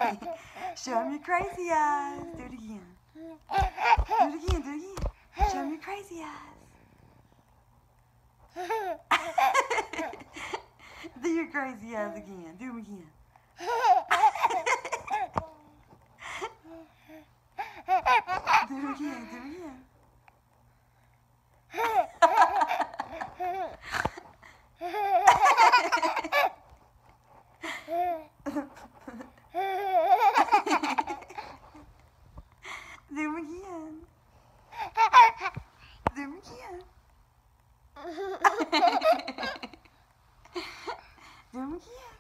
Show him your crazy eyes. Do it again. Do it again. Do it again. Show him your crazy eyes. Do your crazy eyes again. Do them again. Do it again. Do it again. Do them again. Do them again. Do them again.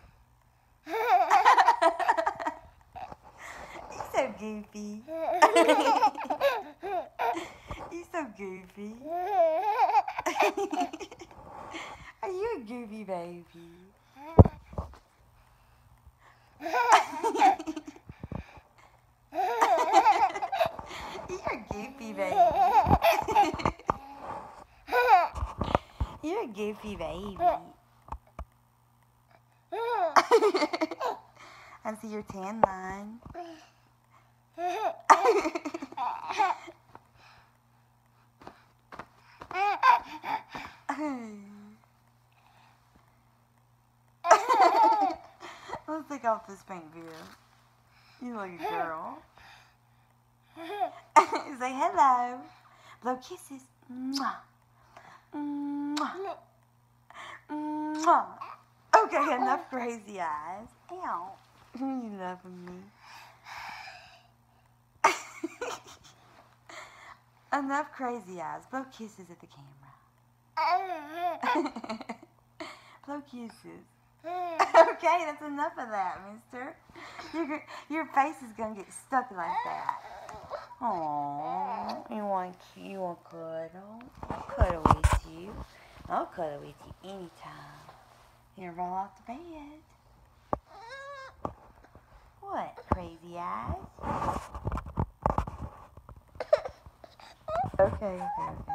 You're so goofy. You're so goofy. Are you a goofy baby? You're a goofy baby. You're a goofy baby. I see your tan line. Let's take off this pink beard. You look a girl. Say hello. Blow kisses. Mwah. Mwah. Mwah. Okay, enough crazy eyes. Ow. You loving me. Enough crazy eyes. Blow kisses at the camera. Blow kisses. Okay, that's enough of that, mister. Your face is going to get stuck like that. Aww, you want cuddle? I'll cuddle with you. I'll cuddle with you anytime. You roll off the bed. What, crazy eyes? Okay.